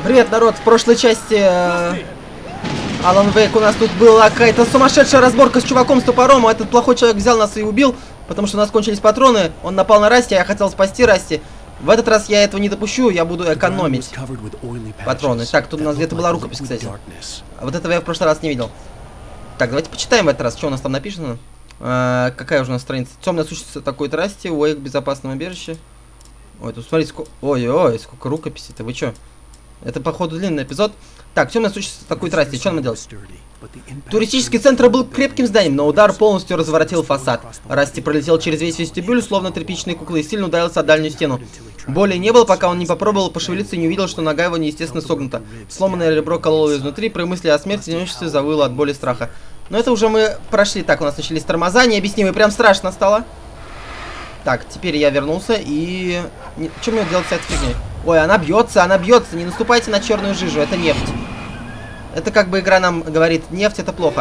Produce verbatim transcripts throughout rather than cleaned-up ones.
Привет, народ! В прошлой части э, Alan Wake у нас тут была какая-то сумасшедшая разборка с чуваком с топором, а этот плохой человек взял нас и убил, потому что у нас кончились патроны. Он напал на Расти, а я хотел спасти Расти. В этот раз я этого не допущу, я буду экономить патроны. Так, тут у нас где-то была рукопись, кстати. А вот этого я в прошлый раз не видел. Так, давайте почитаем в этот раз, что у нас там написано. А, какая уже у нас страница? Темная сущность такой-то Расти, Уэйк в безопасном убежище. Ой, тут смотрите, сколько... Ой-ой, сколько рукописей-то, вы чё? Это, походу, длинный эпизод. Так, темная сущность такой трассе. Что нам делать? Туристический центр был крепким зданием, но удар полностью разворотил фасад. Расти пролетел через весь вестибюль, словно тряпичные куклы, и сильно ударился о дальнюю стену. Боли не было, пока он не попробовал пошевелиться и не увидел, что нога его неестественно согнута. Сломанное ребро кололо изнутри, при мысли о смерти одиночестве завыло от боли и страха. Но это уже мы прошли. Так, у нас начались тормоза, необъяснимые, прям страшно стало. Так, теперь я вернулся и... Что мне делать с этой фигней? Ой, она бьется, она бьется. Не наступайте на черную жижу, это нефть. Это как бы игра нам говорит, нефть это плохо.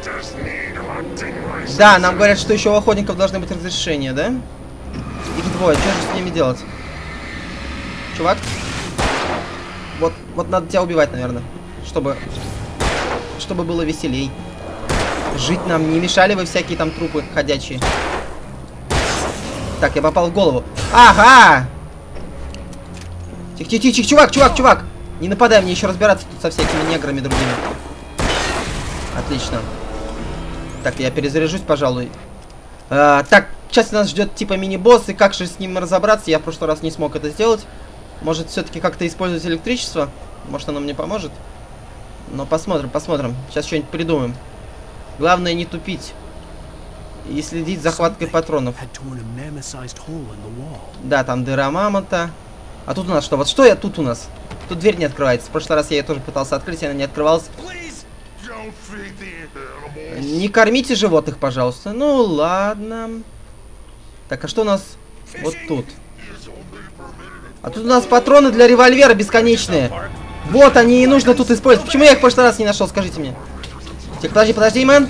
Да, нам говорят, что еще у охотников должны быть разрешения, да? Их двое, что же с ними делать? Чувак? Вот, вот надо тебя убивать, наверное. Чтобы... Чтобы было веселей. Жить нам не мешали вы всякие там трупы ходячие. Так, я попал в голову. Ага! Тихо-тихо-тихо, чувак, чувак, чувак! Не нападай, мне еще разбираться тут со всякими неграми другими. Отлично. Так, я перезаряжусь, пожалуй. А, так, сейчас нас ждет типа мини-босс, и как же с ним разобраться? Я в прошлый раз не смог это сделать. Может, все-таки как-то использовать электричество? Может, оно мне поможет? Но посмотрим, посмотрим. Сейчас что-нибудь придумаем. Главное не тупить. И следить за хваткой патронов. Да, там дыра мамонта. А тут у нас что? Вот что я тут у нас? Тут дверь не открывается. В прошлый раз я ее тоже пытался открыть, и она не открывалась. Не кормите животных, пожалуйста. Ну, ладно. Так, а что у нас вот тут? А тут у нас патроны для револьвера бесконечные. Вот они и нужно тут использовать. Почему я их в прошлый раз не нашел, скажите мне? Тихо, подожди, подожди, мэн.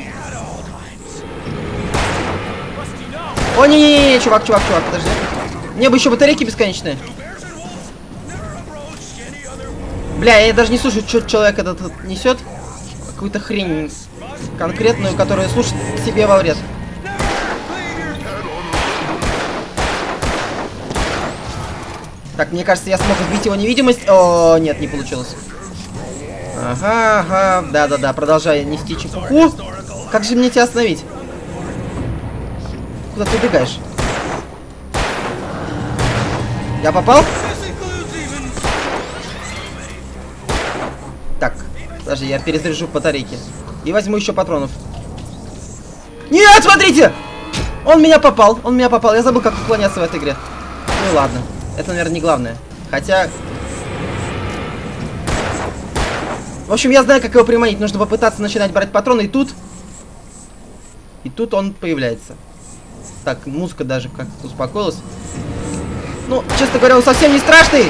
О, не-не-не, чувак, чувак, чувак, подожди. Мне бы еще батарейки бесконечные. Бля, я даже не слушаю, что человек этот несет. Какую-то хрень конкретную, которую слушать себе во вред. Так, мне кажется, я смог сбить его невидимость. О, нет, не получилось. Ага, ага, да-да-да, продолжай нести чепуху. Как же мне тебя остановить? Куда ты убегаешь? Я попал? Так, подожди, я перезаряжу батарейки. И возьму еще патронов. Нет, смотрите! Он меня попал, он меня попал. Я забыл, как уклоняться в этой игре. Ну ладно, это, наверное, не главное. Хотя... В общем, я знаю, как его приманить. Нужно попытаться начинать брать патроны. И тут... И тут он появляется. Так, музыка даже как-то успокоилась. Ну, честно говоря, он совсем не страшный.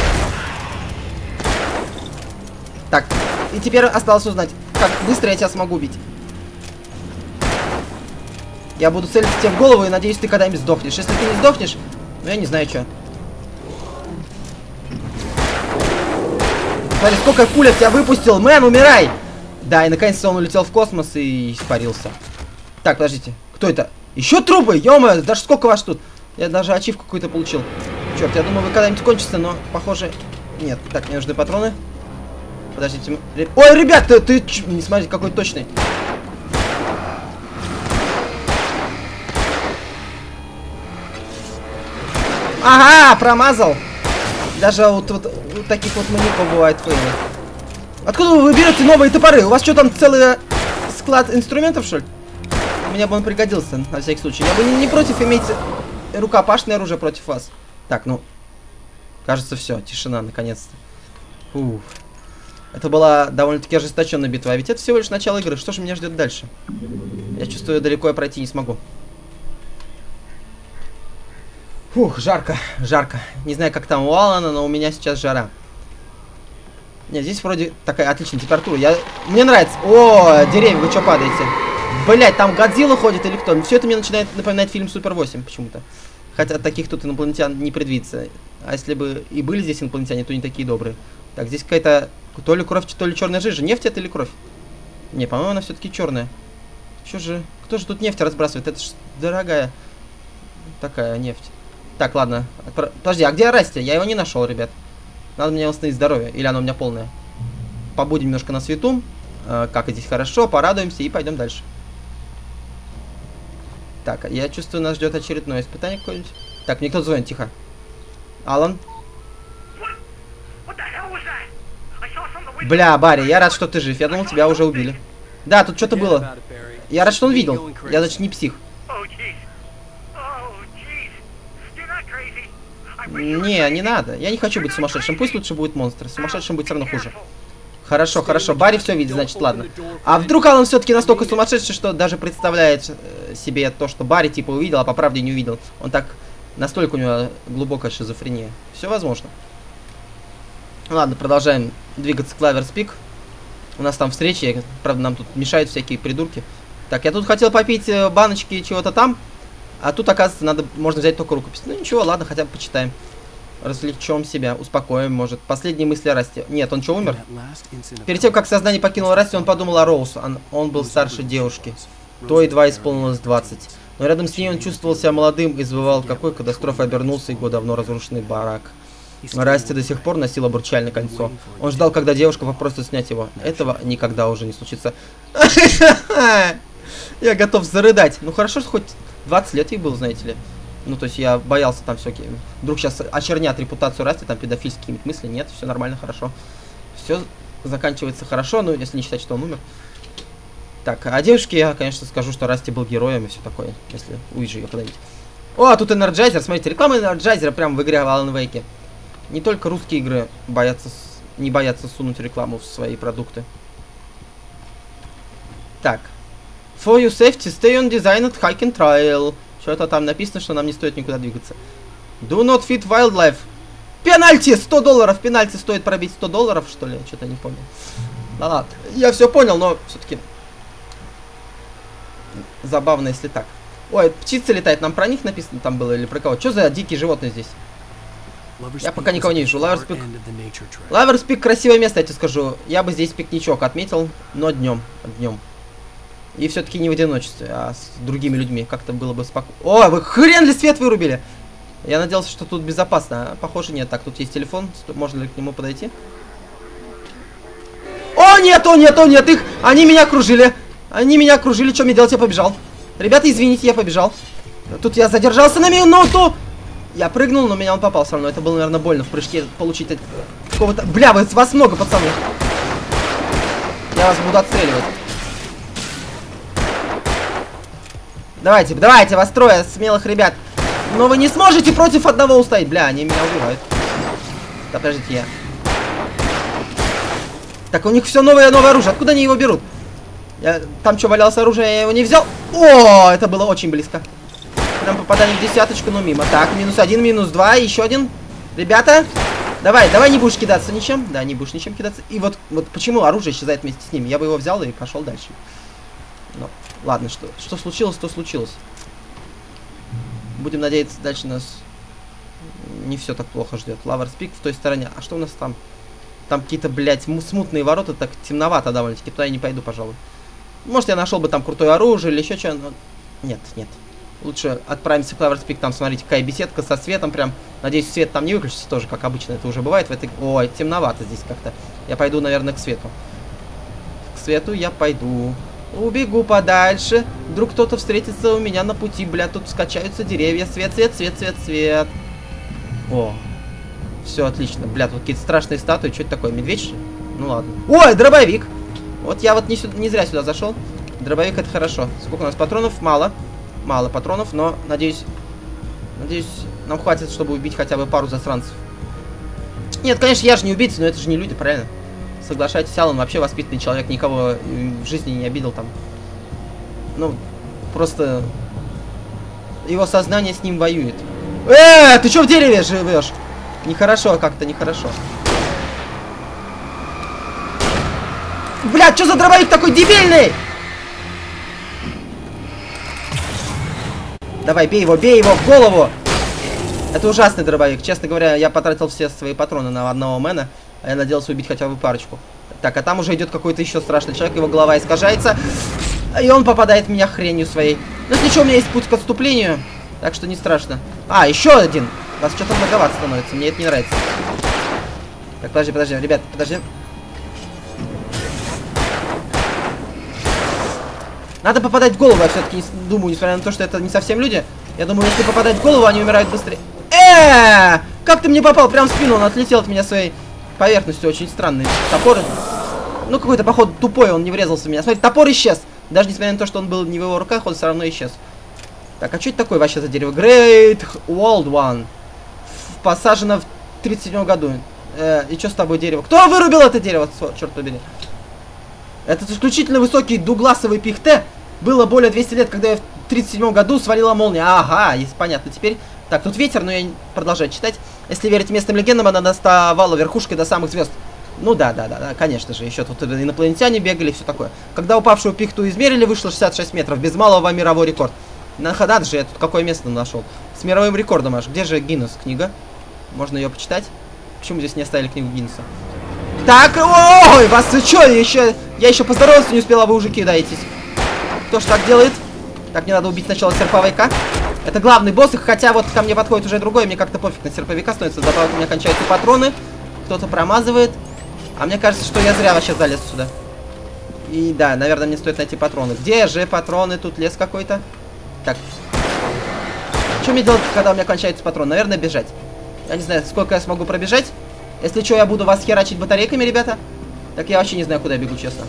Так, и теперь осталось узнать, как быстро я тебя смогу убить. Я буду целиться тебе в голову и надеюсь, ты когда-нибудь сдохнешь. Если ты не сдохнешь, ну я не знаю, что. Смотри, сколько пуль я выпустил. Мэн, умирай! Да, и наконец-то он улетел в космос и испарился. Так, подождите. Кто это? Еще трупы! Ё-моё, даже сколько вас тут? Я даже ачивку какую-то получил. Черт, я думаю, вы когда-нибудь кончится, но, похоже... Нет. Так, мне нужны патроны. Подождите. Ой, ребят, ты, ты не смотрите, какой точный. Ага, промазал. Даже вот, вот, вот таких вот маньяков бывает фейлы. Откуда вы берете новые топоры? У вас что, там целый склад инструментов, что ли? Мне бы он пригодился, на всякий случай. Я бы не, не против иметь рукопашное оружие против вас. Так, ну... Кажется, все, тишина, наконец-то. Фух. Это была довольно-таки ожесточенная битва. А ведь это всего лишь начало игры. Что же меня ждет дальше? Я чувствую, далеко я пройти не смогу. Фух, жарко, жарко. Не знаю, как там у Алана, но у меня сейчас жара. Нет, здесь вроде такая отличная температура. Я... Мне нравится. О, деревья, вы что падаете? Блять, там Годзилла ходит или кто? Все это мне начинает напоминать фильм Супер восемь почему-то. Хотя таких тут инопланетян не предвидится. А если бы и были здесь инопланетяне, то не такие добрые. Так, здесь какая-то то ли кровь, то ли черная жижа. Нефть это или кровь? Не, по-моему, она все-таки черная. Что же? Кто же тут нефть разбрасывает? Это ж дорогая такая нефть. Так, ладно. Подожди, а где Расти? Я его не нашел, ребят. Надо мне восстановить здоровье. Или оно у меня полное? Побудем немножко на свету. Э, как здесь хорошо, порадуемся и пойдем дальше. Так, я чувствую, нас ждет очередное испытание какое-нибудь. Так, мне кто-то звонит, тихо. Алан? Бля, Барри, я рад, что ты жив. Я думал, тебя уже убили. Да, тут что-то было. Я рад, что он видел. Я, значит, не псих. Не, не надо. Я не хочу быть сумасшедшим. Пусть лучше будет монстр. Сумасшедшим будет все равно хуже. Хорошо, хорошо. Барри все видит, значит, ладно. А вдруг Алан все-таки настолько сумасшедший, что даже представляет себе то, что Барри типа увидел, а по правде не увидел. Он так... Настолько у него глубокая шизофрения. Все возможно. Ладно, продолжаем двигаться к Лаверс Пик. У нас там встречи. Правда, нам тут мешают всякие придурки. Так, я тут хотел попить баночки чего-то там. А тут, оказывается, надо, можно взять только рукопись. Ну ничего, ладно, хотя бы почитаем. Развлечем себя, успокоим, может. Последние мысли о Расти. Нет, он что, умер? Перед тем, как сознание покинуло Расти, он подумал о Роуз. Он, он был старше девушки. То едва исполнилось двадцать. Но рядом с ней он чувствовал себя молодым и забывал, какой катастрофой обернулся его давно разрушенный барак. Расти до сих пор носил обручальное кольцо. Он ждал, когда девушка попросит снять его. Этого никогда уже не случится. Я готов зарыдать. Ну хорошо, что хоть двадцать лет ей было, знаете ли. Ну, то есть я боялся там всякие... Вдруг сейчас очернят репутацию Расти, там педофильские мысли. Нет, все нормально, хорошо. Все заканчивается хорошо, ну, если не считать, что он умер. Так, а девушке я, конечно, скажу, что Расти был героем и все такое, если увижу ее когда-нибудь. О, тут Энерджайзер, смотрите, реклама Энерджайзера прямо в игре в Алан Вейке. Не только русские игры боятся, не боятся сунуть рекламу в свои продукты. Так. For your safety, stay on designed hiking trail. Что-то там написано, что нам не стоит никуда двигаться. Do not feed wildlife. Пенальти! сто долларов! Пенальти стоит пробить сто долларов, что ли? Что-то не понял. Да ладно. Я все понял, но все-таки... Забавно, если так. Ой, птица летает. Нам про них написано там было или про кого? Что за дикие животные здесь? Я пока никого не вижу. Лаверс Пик. Лаверс Пик красивое место, я тебе скажу. Я бы здесь пикничок отметил, но днем. Днем. И все-таки не в одиночестве, а с другими людьми. Как-то было бы спокойно. О, вы хрен ли свет вырубили? Я надеялся, что тут безопасно. А, похоже, нет. Так, тут есть телефон. Можно ли к нему подойти? О, нет, о, нет, о, нет. Их... Они меня окружили. Они меня окружили. Что мне делать? Я побежал. Ребята, извините, я побежал. Тут я задержался на минуту. Я прыгнул, но меня он попал все равно. Это было, наверное, больно в прыжке получить какого-то... Бля, вы, вас много, пацаны. Я вас буду отстреливать. Давайте, давайте, вас трое смелых ребят. Но вы не сможете против одного устоять. Бля, они меня убивают. Да, подождите, я. Так, у них все новое новое оружие. Откуда они его берут? Я... Там что, валялось оружие, я его не взял. О, это было очень близко. Прям попадание в десяточку, но мимо. Так, минус один, минус два, еще один. Ребята, давай, давай не будешь кидаться ничем. Да, не будешь ничем кидаться. И вот, вот почему оружие исчезает вместе с ним. Я бы его взял и пошел дальше. Но, ладно, что, что случилось, то случилось. Будем надеяться, дальше нас не все так плохо ждет. Лаверс Пик в той стороне. А что у нас там? Там какие-то, блядь, смутные ворота, так темновато довольно-таки. Туда я не пойду, пожалуй. Может, я нашел бы там крутое оружие или еще что, но... Нет, нет. Лучше отправимся в Лаверс Пик. Там, смотрите, какая беседка со светом прям. Надеюсь, свет там не выключится тоже, как обычно это уже бывает в этой... Ой, темновато здесь как-то. Я пойду, наверное, к свету. К свету я пойду. Убегу подальше. Вдруг кто-то встретится у меня на пути. Бля, тут скачаются деревья. Свет, свет, свет, свет, свет. О. Все отлично. Бля, тут какие-то страшные статуи. Что это такое? Медведь, что ли? Ну ладно. Ой, дробовик. Вот я вот не, сюда, не зря сюда зашел. Дробовик это хорошо. Сколько у нас патронов? Мало. Мало патронов, но надеюсь... Надеюсь, нам хватит, чтобы убить хотя бы пару засранцев. Нет, конечно, я же не убийца, но это же не люди, правильно? Соглашайтесь, Алан вообще воспитанный человек, никого в жизни не обидел там. Ну, просто его сознание с ним воюет. Э, ты что в дереве живешь? Нехорошо как-то, нехорошо. Блядь, что за дробовик такой дебильный? Давай, бей его, бей его в голову. Это ужасный дробовик. Честно говоря, я потратил все свои патроны на одного мэна. А я надеялся убить хотя бы парочку. Так, а там уже идет какой-то еще страшный человек, его голова искажается. И он попадает в меня хренью своей. Ну, если что, у меня есть путь к отступлению. Так что не страшно. А, еще один. У вас что-то многовато становится. Мне это не нравится. Так, подожди, подожди, ребят, подожди. Надо попадать в голову, я все-таки думаю, несмотря на то, что это не совсем люди. Я думаю, если попадать в голову, они умирают быстрее. Эээ! Как ты мне попал? Прям в спину, он отлетел от меня своей поверхностью. Очень странный топор. Ну, какой-то, походу, тупой, он не врезался в меня. Смотри, топор исчез. Даже несмотря на то, что он был не в его руках, он все равно исчез. Так, а что это такое вообще за дерево? Great Old One. Посажено в тридцать седьмом году. Э, и что с тобой дерево? Кто вырубил это дерево? Черт побери. Этот исключительно высокий дугласовый пихте было более двухсот лет, когда я в тридцать седьмом году свалила молния. Ага, есть, понятно. Теперь... Так, тут ветер, но я продолжаю читать. Если верить местным легендам, она доставала верхушкой до самых звезд. Ну да, да, да, да, конечно же. Еще тут инопланетяне бегали, все такое. Когда упавшую пихту измерили, вышло шестьдесят шесть метров. Без малого мировой рекорд. На ходат же я тут какое место нашел. С мировым рекордом аж. Где же Гиннес книга? Можно ее почитать? Почему здесь не оставили книгу Гиннеса? Так, ой, вас вы что, еще... Я еще поздороваться не успела, вы уже кидаетесь. Кто ж так делает? Так, мне надо убить сначала серповика. Это главный босс, хотя вот ко мне подходит уже другой, мне как-то пофиг на серповика становится. Добавок у меня кончаются патроны. Кто-то промазывает. А мне кажется, что я зря вообще залез сюда. И да, наверное, мне стоит найти патроны. Где же патроны? Тут лес какой-то. Так. Что мне делать, когда у меня кончаются патроны? Наверное, бежать. Я не знаю, сколько я смогу пробежать. Если что, я буду вас херачить батарейками, ребята. Так я вообще не знаю, куда я бегу, честно.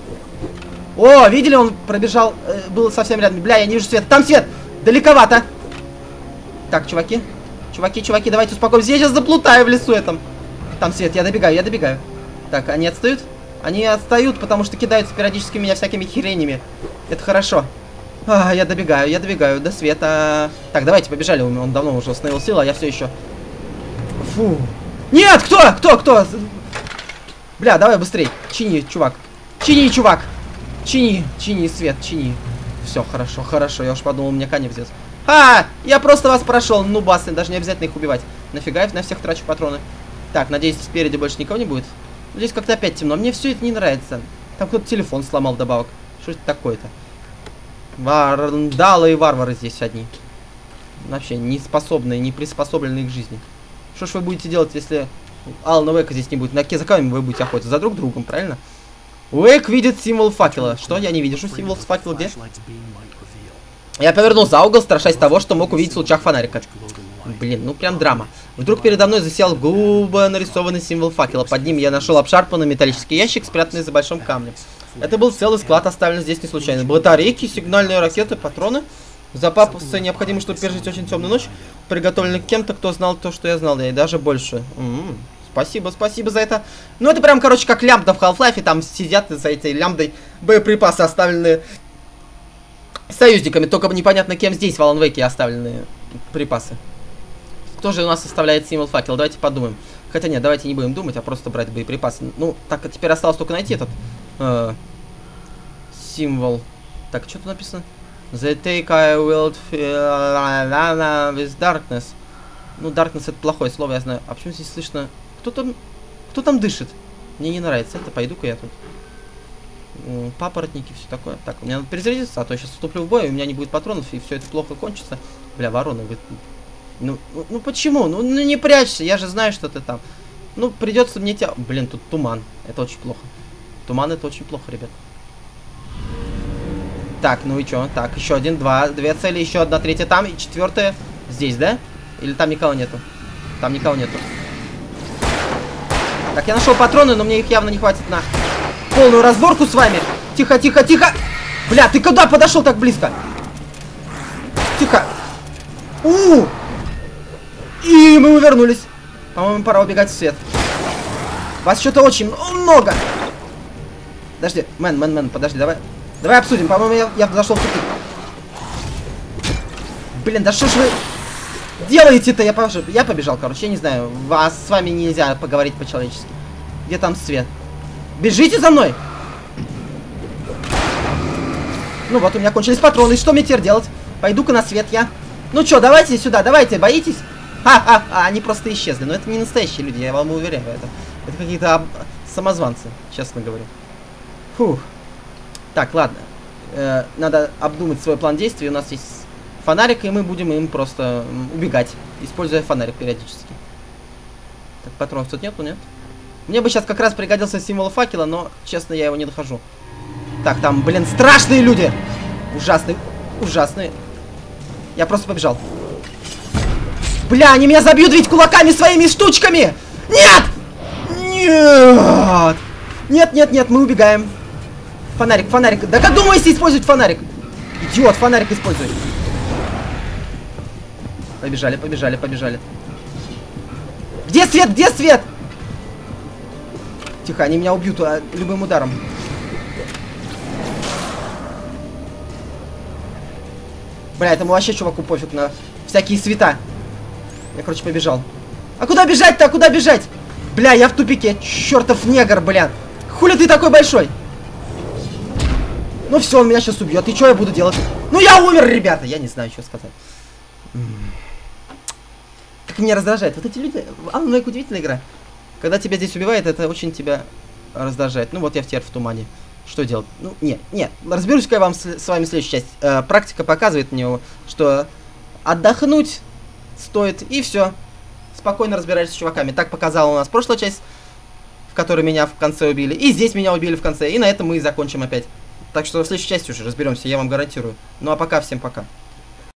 О, видели, он пробежал, э, был совсем рядом. Бля, я не вижу света. Там свет! Далековато. Так, чуваки. Чуваки, чуваки, давайте успокоимся. Я сейчас заплутаю в лесу этом. Там свет, я добегаю, я добегаю. Так, они отстают? Они отстают, потому что кидаются периодически меня всякими херениями. Это хорошо. А, я добегаю, я добегаю до света. Так, давайте, побежали. Он давно уже восстановил силу, а я все еще... Фу. Нет, кто? Кто? Кто? Бля, давай быстрей. Чини, чувак. Чини, чувак. Чини, чини, свет, чини. Все, хорошо, хорошо. Я уж подумал, у меня конец здесь. А, я просто вас прошел. Ну, басы, даже не обязательно их убивать. Нафига я на всех трачу патроны. Так, надеюсь, спереди больше никого не будет. Здесь как-то опять темно. Мне все это не нравится. Там кто-то телефон сломал вдобавок. Что это такое-то? Вандалы и варвары здесь одни. Вообще не способные, не приспособленные к жизни. Что ж вы будете делать, если Алана Уэйка здесь не будет? На за кем вы будете охотиться? За друг другом, правильно? Уэйк видит символ факела. Что? Я не вижу символ факела где? Я повернул за угол, страшась того, что мог увидеть в лучах фонарика. Блин, ну прям драма. Вдруг передо мной засел грубо нарисованный символ факела. Под ним я нашел обшарпанный металлический ящик, спрятанный за большим камнем. Это был целый склад, оставленный здесь не случайно. Батарейки, сигнальные ракеты, патроны. Запасы необходимы, чтобы пережить очень темную ночь. Приготовлены кем-то, кто знал то, что я знал. И даже больше. М-м-м. Спасибо, спасибо за это. Ну, это прям, короче, как лямбда в Half-Life. Там сидят за этой лямбдой боеприпасы, оставленные союзниками. Только непонятно, кем здесь в Alan Wake оставленные припасы. Кто же у нас составляет символ факела? Давайте подумаем. Хотя нет, давайте не будем думать, а просто брать боеприпасы. Ну, так, а теперь осталось только найти этот э, символ. Так, что тут написано? The take I will feel with darkness. Ну, darkness это плохое слово, я знаю. А почему здесь слышно? Кто там, кто там дышит? Мне не нравится это, пойду-ка я тут. Папоротники, все такое. Так, у меня надо перезарядиться, а то я сейчас вступлю в бой, и у меня не будет патронов, и все это плохо кончится. Бля, ворона, вы... Ну, ну, ну почему? Ну, ну не прячься, я же знаю, что ты там. Ну, придется мне тебя... Блин, тут туман. Это очень плохо. Туман это очень плохо, ребят. Так, ну и чё? Так, еще один, два, две цели, еще одна, третья там, и четвертая здесь, да? Или там никого нету? Там никого нету. Так, я нашел патроны, но мне их явно не хватит на полную разборку с вами. Тихо, тихо, тихо! Бля, ты куда подошел так близко? Тихо. У-у-у! И мы вернулись. По-моему, пора убегать в свет. Вас что-то очень много. Подожди, мэн, мэн, мэн, подожди, давай. Давай обсудим. По-моему, я, я зашел в тупик. Блин, да что ж вы делаете-то? Я, я побежал, короче, я не знаю. Вас с вами нельзя поговорить по-человечески. Где там свет? Бежите за мной! Ну вот, у меня кончились патроны. И что мне теперь делать? Пойду-ка на свет я. Ну что, давайте сюда, давайте, боитесь? Ха-ха-ха, они просто исчезли. Но это не настоящие люди, я вам уверяю в этом. Это какие-то об... самозванцы, честно говоря. Фух. Так, ладно. Э, надо обдумать свой план действий. У нас есть фонарик, и мы будем им просто убегать, используя фонарик периодически. Так, патронов тут нету, нет? Мне бы сейчас как раз пригодился символ факела, но, честно, я его не дохожу. Так, там, блин, страшные люди! Ужасные, ужасные. Я просто побежал. Бля, они меня забьют ведь кулаками своими штучками! Нет! Нет! Нет, нет, нет, мы убегаем. Фонарик, фонарик. Да как думаете использовать фонарик? Идиот, фонарик использует. Побежали, побежали, побежали. Где свет? Где свет? Тихо, они меня убьют а, любым ударом. Бля, этому вообще чуваку пофиг на всякие света. Я, короче, побежал. А куда бежать-то? А куда бежать? Бля, я в тупике. Чертов негр, бля. Хули ты такой большой? Ну все, он меня сейчас убьет. И что я буду делать? Ну я умер, ребята. Я не знаю, что сказать. Как меня раздражает. Вот эти люди... Alan Wake удивительная игра. Когда тебя здесь убивает, это очень тебя раздражает. Ну вот я втер в тумане. Что делать? Ну, нет, нет. Разберусь-ка я вам с, с вами следующую часть. Э, практика показывает мне, что отдохнуть стоит, и все. Спокойно разбирайтесь с чуваками. Так показала у нас прошлая часть, в которой меня в конце убили. И здесь меня убили в конце. И на этом мы и закончим опять. Так что в следующей части уже разберемся, я вам гарантирую. Ну а пока, всем пока.